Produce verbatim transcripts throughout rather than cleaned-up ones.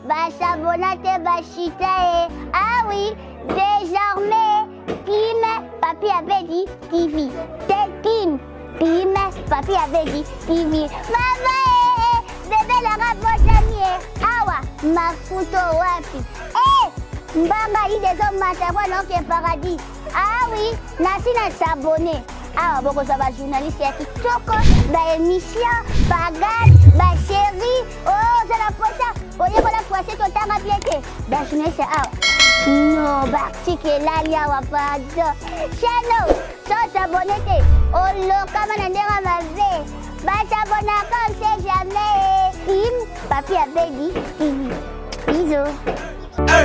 basabonate bashita. Ah oui, désormais, Kim, papi avait dit T V. C'est Kim, Kim, papi avait dit T V. Maman, bébé la rabotamier. Awa, mafuto wapi. Eh, mbanga yi des hommes matabwa non qui est paradis. Ah oui, nasi na s'abonner. Ah, beaucoup ça va journaliste et TikTok, bah émission, bagage, bah série, oh, c'est la poisson, oh, il y a la poisson tout le temps à piéter. Bah, je ne sais pas. Non, bah, c'est que là, il y a pas de. Chano, ça s'abonner, oh, le camarade ma vie. Bah, s'abonner comme c'est jamais. Kim, papi a dit, bisous. Hey!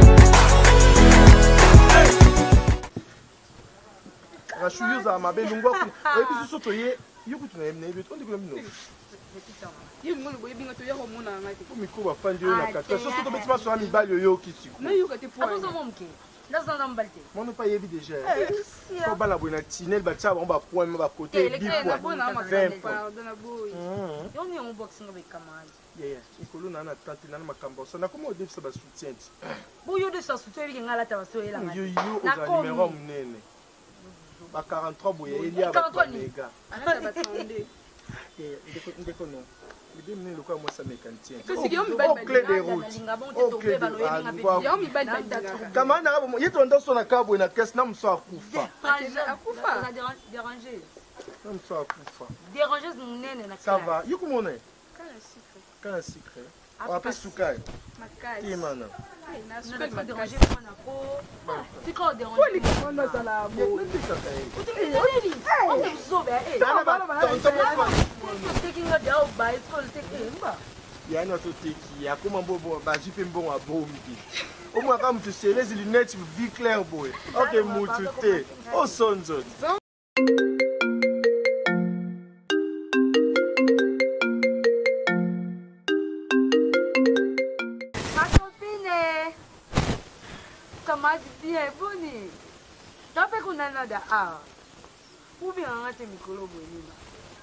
Rashuza mabe lungwa ku ebi soto ye yokutu na emne ebi tondi kuna mino ye ngolo boye binga to yako mona ngati ko mikuba fandi yo na kata so soto beti baso ami bali yo kisiku na yo kati po abuzo momke ndazo ndambalte mono pa yebi déjà ko bala boye na tinel ba tsa ba point ba côté bi point vingt pardon boy yo ni on boxing avec kamali yeah ikolo na na tante na makambo so na komo odefisa ba soutien bo yo de sa soutien ki ngala ta baso ela yo yo oza numéro mnene ba quarante-trois boye il y a ba méga ana ba tande eh ndeko ndeko non le mne le quoi moi ça mécanicien kasi yo mi ba clé de route au clé ba no yebi yo mi ba ba kama na bo yeto ndo so na kabo na caisse na mso akufa akufa na déranger na mso akufa déranger nene na ça va yuko mona kana secret kana secret après sukai makali imana na sukai pas déranger makali mwana ko c'est quoi déranger ko ni kono sala bo on est sauvé eh dana ba tonto mo taking a down by school taking ba ya no to teki ya kuma bobo ba jipe mbongo abombi o mwa kama mtu selezi lunette vie claire boy okay mutu te o sonzo Kamadi bien boni. Tape kuna nada ah. Ubi ngate mikolo bonima.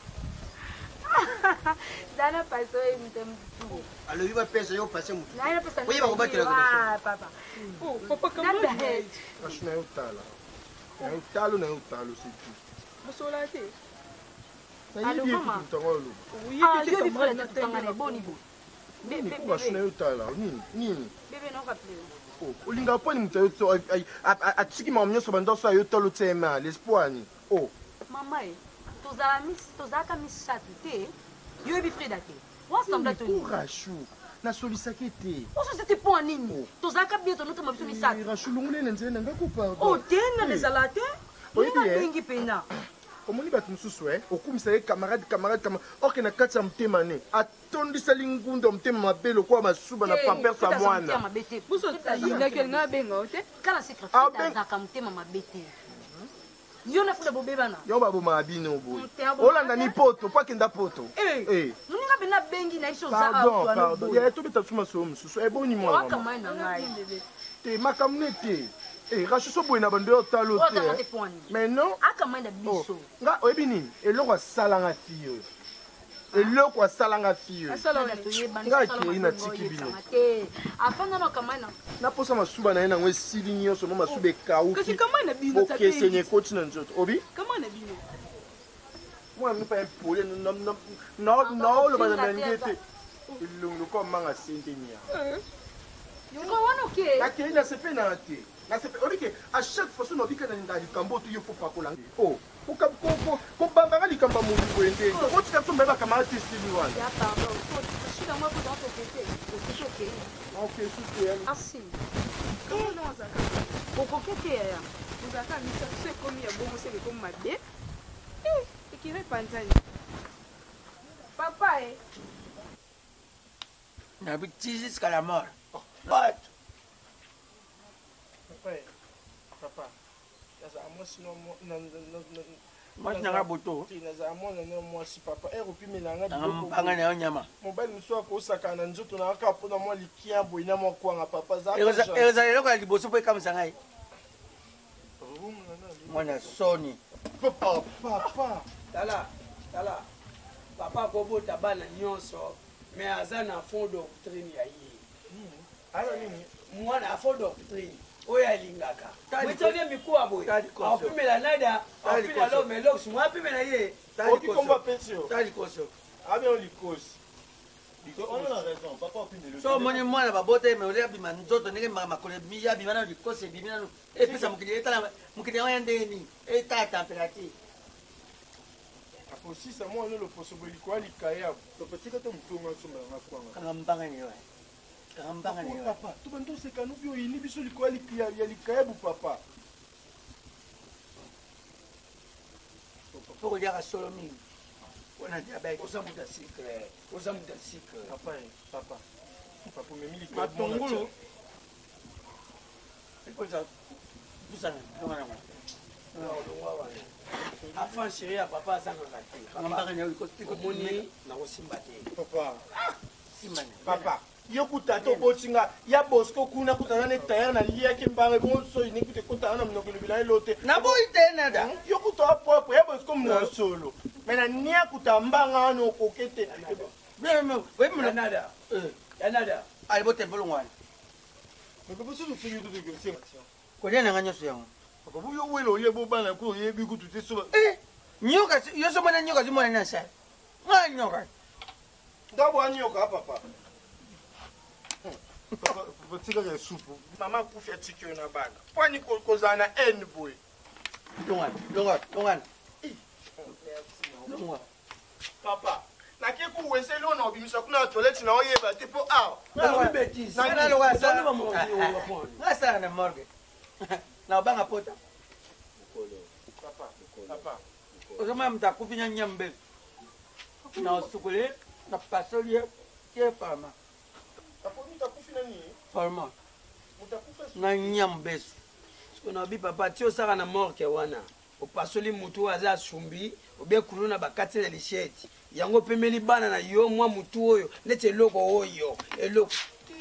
Dana paso e mtemtu. Alors il va pesa yo passer mu. Na ina pesa. Oui, va combattre la ah papa. oh papa kambo ashna utala na utalo na utalo situ musola te na yibi tutongolo oui ah te yo di kambo frère na na tanga boni bo. bebe ko ashna utala nini nini Bebe no kaple. oh ulinga poni mutayo to atiki mamnyoso bandoso ayo tolo tema l'espoir ni oh Mama e tozala mis tozaka misatu te. Yo ebi frère date. Wa sembla to ni. Rashu na solisaki te O société pour nini? Tozaka bien to notre mabiso misatu. Rashu lungule nzene ngako pardon Oh tena rezala te. Ninga bengi pena. omoni bato mosusu e okumisa ye camarade camarade camarade orke na kati ya motema ne atondisali ngunda ya motema mabe lokola masuba na pamperse ya mwana buso alingaki alinga abenga o te kala secret azaka motema mabe te yo na fuda bobebana yo babomaka bino boye olanda ni poto po akenda poto moninga bena bengi na iso oza tobeta biso masolo mosusu eboni mwakamai na ngai te makambo ne te rasu so boye na bando oyo talo te mais non akamai na biso nga oyebi nini eloko asalanga fi oyo eloko asalanga fi oyo nga akei natiki bino afanga makamai na naposa masuba na ye nango esili nyonso mo masuba ekauki okeseni ekoti na nzoto obi mwana mipa epole naoloba na nange te elongi lokola manga sentenia nakei nasepe na te olike à chaque fois sono obikana na likambo to yo fopa kola oh ko bambanga likambo ya motu boye ndenge otika biso mbe bakamara te esili wana okoki te yaya ozalaka misato so ekomi ya bongo sele ekomi mabe ekiri epanzani papa e nabiti jusqu'à la mort but papa nazala mwasi mwasi nanga boto nazala mwana na mwasi papa eropimelanga mpanga na yo nyama mobali mosu akosaka na nzoto na kaka mpona mwa likia boye na mwa kwanga papa ezala eloko ya liboso mpo ekamwisa ngai mwana soni papa tala tala papa akobota bana nyonso mais aza na fond doctrine ya ye Ala nini? Mwana afo doctrine. Oyo alingaka. Mwetone mikuwa boy. Apimela nada. Apimela lo melox. Mwa apimela ye. Oki komba pensio. Tali koso. Abi on likos. On a raison, papa opine le. So moni mwana babote me ole abima nzoto ndenge makole mi ya bima na likose bima na e pesa mukili etala mukili wa ndeni eta temperature. Apo si sa mo le possible kwa likaya. To petit ka to mtunga so ma kwanga. Kanga mbanga ni wa. Kanga mbanga ni wa. Papa, to bando se kanu bio ini biso likwa likaya ya likaya bu papa. Pour dire à Solomon. On a diabète. Oza muda secret. Oza muda secret. Papa, papa. Papa me mili Ma tongolo. Et pour ça. Vous savez, non non. Non, non, ouais. Afin chéri à papa ça nga kati. Kanga mbanga ni wa ko Komoni na kosimba te. Papa. Simane. Papa. Yo kutato botinga ya Bosco kuna kutana ne tayar na liya ke mbanga bon so ini kute kutana na mnoko bila elote. Na boy te nada. Yo kutoa popo ya Bosco mno solo. Mena nia kutambanga no kokete. Bien mais oui mais Nada. Eh, nada. ali bote bolongwana. Ko boso no fiyo de que c'est. Ko dia na nganyo so yango. Papa bu yo welo ye bo bana ko ye bi kutu te so. Eh, nyoka yo so mwana nyoka zimwana na sa. Nga nyoka. Ndabo anyoka papa. Papa, tika ya supu. Mama kufia tiki na bana. Kwani kozana en boy. Longwana, longwana, longwana. Longwana. Papa, na ke ku wese lo na obimisa kuna toilet na oyeba te po ah. Na bêtise. Na na longwana sa. Tony mamongi o waponi. Nga sa na morgue. Na banga pota. Papa, papa. Ozoma mtakufinya nyambe. Na usukule na pasoli ke fama. Papa mutakufi na nini? Fama. Mutakufa Na nyambe. Siko na bi papa ti osaka na morgue wana. Opasoli mutu aza sumbi, obe kuluna bakati na lisheti. Yango pemeli bana na yo mwa mutu oyo, nete eloko oyo, eloko.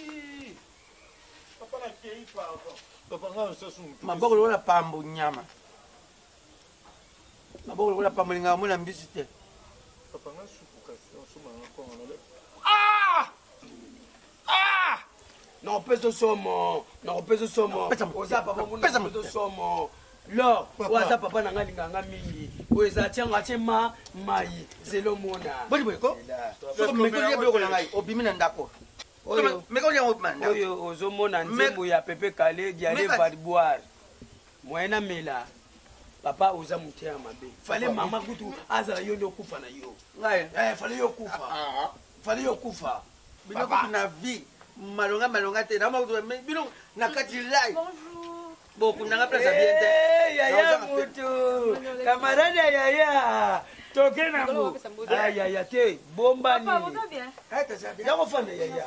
papa na kei pardon. Papa nga so sumu. Maboko lola pambo nyama. Maboko lola pambo linga mona mbisi te. Papa nga supu kasi on suma nga kwa ngana. Ah! Ah! Non, peso somo. Non, peso somo. Oza papa muna peso somo. Lo, oza papa na ngalinga nga mingi. Oza tianga chema mai zelo mona. Bodi bodi ko? So meko ya biloko na ngai obimi na ndako. Oyo meko ya obimana. oyo ozomona nzembo ya pepe kale diale varboire. Moyena mela. Papa oza mutea mabe. Fale mama kutu azala yo ndo kufa na yo. Ngai. Eh, fale yo kufa. Fale yo kufa. Biloko na vie. Malonga malonga te na mabuto bino na kati live. Bonjour. Boku nanga plaza bien te. Eh, yaya mutu. Camarade yaya. Toke na mu. Ah yaya te bomba ni. Papa, vous allez bien? Hata sabi. Yako fana yaya.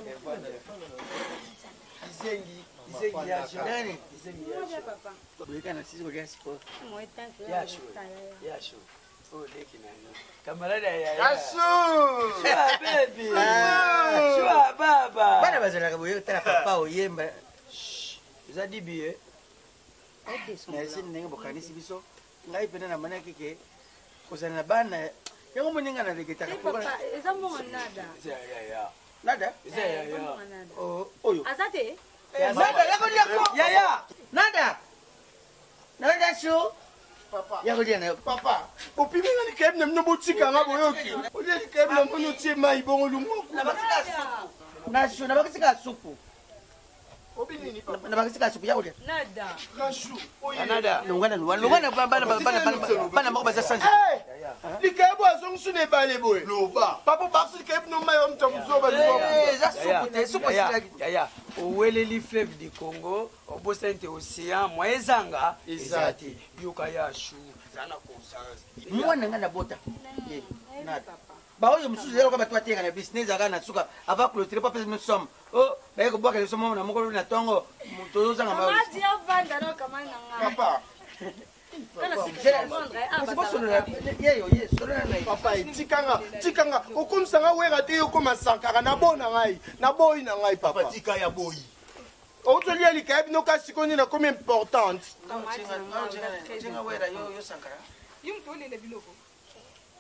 Izengi, izengi ya Nani? Izengi ya Bonjour, papa. Bwekana sisi kwa sipo. Moi, tant que Ya sho. Ya sho. Oh leki na ni. Camarade yaya. Asu! Shua baby. Shua baba. Bana bazala ka boye tala papa oyemba. Za dibi eh. Na esi ndenge bokanisi biso. Ngai pena na mana kike. Kozana bana. Yango moninga na legeta Eh, ka. papa, eza mbongo nada. Za yaya. Nada? Za Eh, yaya. mbongo nada. Oh, oyo. Aza te? Nada yako yako. Yaya. Nada. Nada sho. Papa. Yako dia na Papa, opimi nga ni keb na mno botika nga boyoki. Oje ni keb na mno tie mai bongo lumo. na bakisika supu. Na sho na bakisika supu. Obi nini papa? Na bakisika supu yako dia. Nada. Kashu. Oye. Anada. Lungana lungana lungana bana bana bana bana moko baza sanji. Eh! Likebo azongi sune bale boy. Loba. Papa baksu likebo no mai omta muzoba liboba. Eh, za supu te supu Yaya, silaki. yaya, oweleli fleuve du Congo, obosente océan, mwa ezanga, ezati, yoka ya shu, zana conscience. Mwana nga na bota. Eh, Eh, nada. papa. Ba oyo mususu lelo kwa batwa tenga na business aka na suka ava clôturer pas pesa somme. Oh, ba ko boka le somme na moko na tongo. Mutozo zanga ba. Mama dit ovanda no kamani na nga. Papa. Kana sikela Londres, ah, C'est pas bazala solo na- ye yo ye solo na ngai. Papa, tikanga, tikanga. Okomisa nga wera te okoma sankara na bona ngai. Na boyi na ngai papa. Tika ya boyi. Otoli ya likebo no kasi koni na comme importante. Kamati na nga, Chinga chinga wera yo yo sankara. Yung tole le biloko.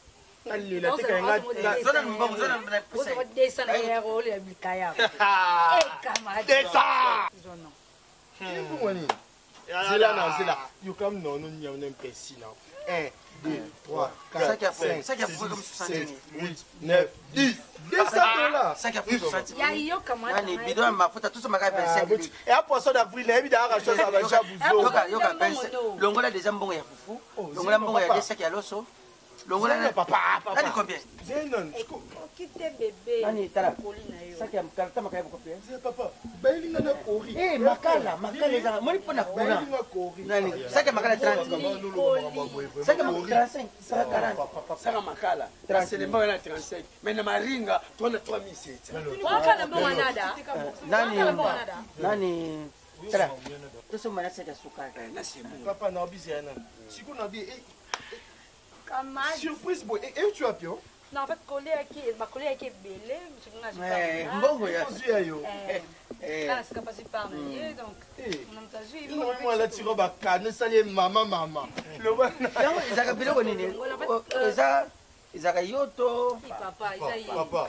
Nalila tika nga. Zona mbongo zona Vous avez descendre hier au lieu de Kaya. Eh camarade. Desa. Zona. Ibu wani. Zila na zila. You come no no nya no mpesi na. un, deux, trois, quatre, cinq, six, sept, huit, neuf, dix. deux cents dollars. cinq à soixante. Ya yo camarade. Nani bidon mafuta tout ça maka vingt-cinq. Et à poisson d'avril, na bida ka chose aba jabuzo. Yoka yoka vingt-cinq. Longola déjà mbongo ya fufu. Longola mbongo ya deux ya loso. Longola na papa papa. Nani combien? Zenon. Quitte bébé. Nani tala. Saki ya mkalata maka ya combien? C'est papa. Bailinga na kori. Eh makala, makala za. Moni pona kuna. Bailinga kori. Nani? Saki ya makala trente. Saki ya makala trente-cinq. Saki quarante. Saka makala. trente mbo na trente-cinq. Mais na maringa tona trois mille sept cents. Wakala mbongo nada. Nani? Nani? Tala. Toso mana saki ya sukari. Na simu. Papa na obizana. Siku na bi eh Camarade. surprise boy. Et tu as pio? Non, en fait, coller qui, ma coller qui est belé, je ne sais Eh, pas. mbongo ya. Yo. Eh, là, c'est capable de parler, donc. Eh. On a entendu. Non, moi là tu robes canne sali maman maman. Le bon. Yango ezaka biloko nini? Eza ezaka yoto. Papa, il a eu. Papa.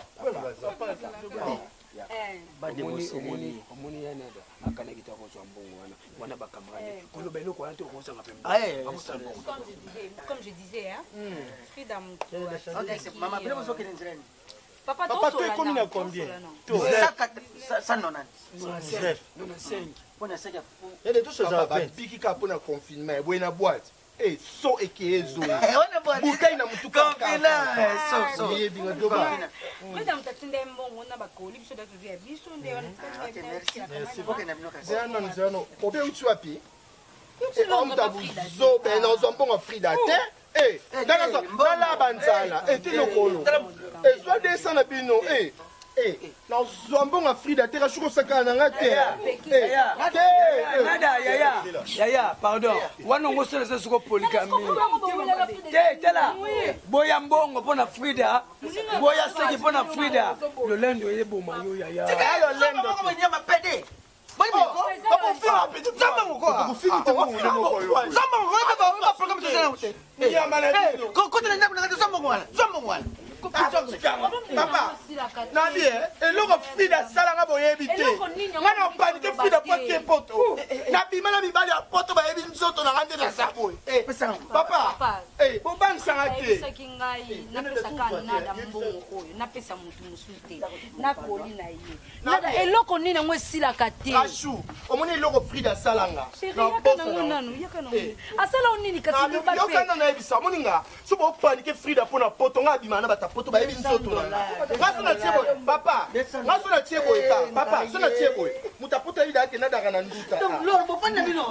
Eh. Omoni omoni omoni yanada akana kitako so mbongo wana wana bakamrani koloba eloko wana to kozanga pembe. Eh. Comme je disais, comme je disais, hein. Frida Moutou. Ok, c'est maman biloko so kene nzirani. Papa, Papa, tu es combien combien? cent Chef. quatre-vingt-cinq. Pona saki ya fu. Il y a des choses à faire. Biki ka pour na confinement, boy na boîte. Eh, so ekezo. Eh, wana bwana. Bukai na mutuka. Confina. So so. Yeye binga doba. Frida Moutou ndé mbongo na bakoli biso datu via biso ndé wana. Ok, merci. Merci beaucoup na binoka. Zeno nzeno. Obe utu wapi? Eh, on t'a buzo ben na zombo Frida te. Eh, dans la dans la banzala. Eh, ti lokolo. Eh, soit descend na bino. Eh. Eh, na zombo nga Frida te ka shuko sakana nga te. Eh, Nada yaya. Yaya, pardon. Wana ngosela se suko polygamie. Te tela. Boya mbongo pona Frida. Boya seki pona Frida. Le lendo yeboma yo yaya. Alo lendo. Ko nyama pede. Boy boko. Ko fila pede. Zamba ngoko. Ko fini te mo mo ko yo. Zamba ngoko ba ba program to zela. Nyama na bino. Ko ko tena nyama na zamba ngwana. Zamba ngwana. Papa, nabi eh, eloko Frida salanga boyebi te. Ngana opanike Frida pote poto. Nabi mana mibali ya poto bayebi nzoto na ngande na sabo. Eh, papa. Eh, bobang sanga te. Saki ngai na pesa kana na mbongo oyo, na pesa mutu musute. Na koli na ye. Nada eloko nini ngwe sila kate. Ashu, omoni eloko Frida salanga. Chérie, yaka na ngunanu, yaka na ngunanu. Asala nini kasi ni ba pe. Yokana na ebisa moninga. So bo panike Frida pona poto nga bimana bata poto bayebi nzoto na. Ngaso na tiebo, papa. Ngaso na tiebo eta, papa. So na tiebo. Mutaputa ida ke nada kana nduta. Loro bo fanda bino.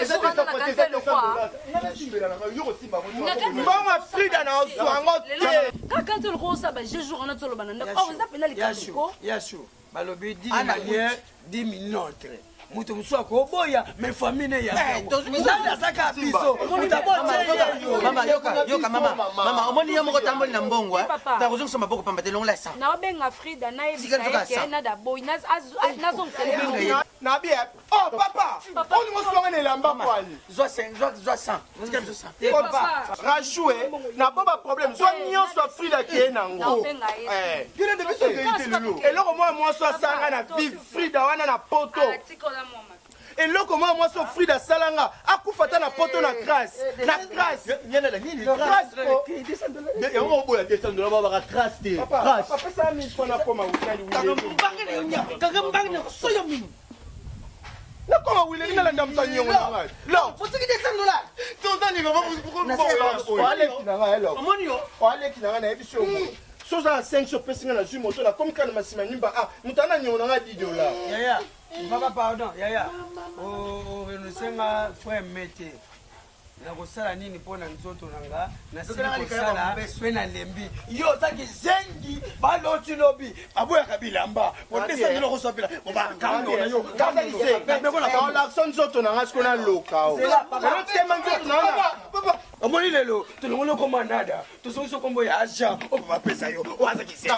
Mbongo Frida na ozwango te. Kaka to lo sa ba je jour on a to lo banana. Oh, ça pena likako. Yasu. Balobi dix manières, dix minutes. Mutu mswa ko boya me famille ya. Nda saka biso. Mama yoka yoka mama. Mama omoni yo moko tamboli na mbongo ah. Ta kuzo kusoma boko pamba te longola sa. Na obenga Frida na ebisa ke na da boy na na zon tele. Na bien. Oh papa. On nous soigne les lamba kwani. Zo cinq, zo zo cent. Musika zo cent. Papa, rajouer na boba problème. Soit nion soit Frida qui est nango. Eh. Kile de biso ke itelo. Et loko moi moi soit sanga na vive Frida wana na poto. Et loko moi moi soit Frida salanga akufata na poto na grâce. Na grâce. Nyana la nini? Grâce. Yango boya descendre là ba grâce te. Papa, papa ça mille fois na koma utali Kaka wili. mbanga na nya. Kaka mbanga na soyo mini. Na koma wili na landa mtanyo ngwa. Non, faut que descendre là. Tonta ni ngoma pour pour. Wale kinanga elo. Omoni yo. Wale kinanga na ebiso. Soza cinq sur pesinga na zuma moto la comme kana masima nyimba ah mutana nyona nga dix dollars. Yaya. Papa pardon, yaya. Oh, renusenga frère mete. Na kosala nini pona nzoto nanga na sala kosala pe na lembi yo saki zengi baloti lobi aboya kabilamba potesa ndelo kosopela boba kando na yo kanda ise mais voilà on l'action nzoto nanga skona lokao. C'est là, papa. Nzoto nanga. Papa. omoni lelo tolongoli okoma nada tozongisi okombo ya jean opo bapesa yo oazakisa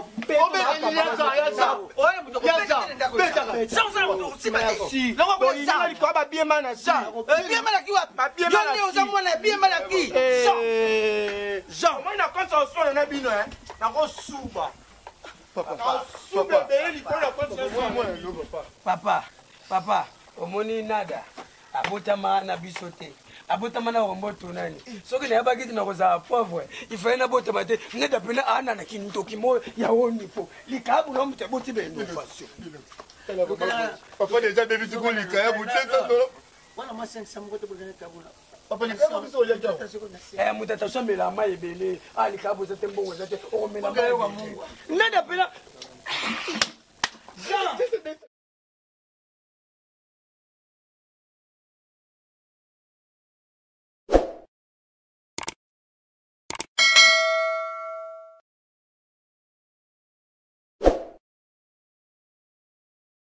likwa babiema na jean omoni na konsa osolo na bino nakosuba papa papa omoni nada abotama na biso te abotama na romboto nani soki nayebaki ti nakozala pauvre ifaye nabotama te neda pena aananaki ntoki mo ya woni po likabu na moto aboti bainnovation papa deja bebi tikolika ya butesa moto atasomela ma ebele alikabu eza te mbongo eza te okomela neda pena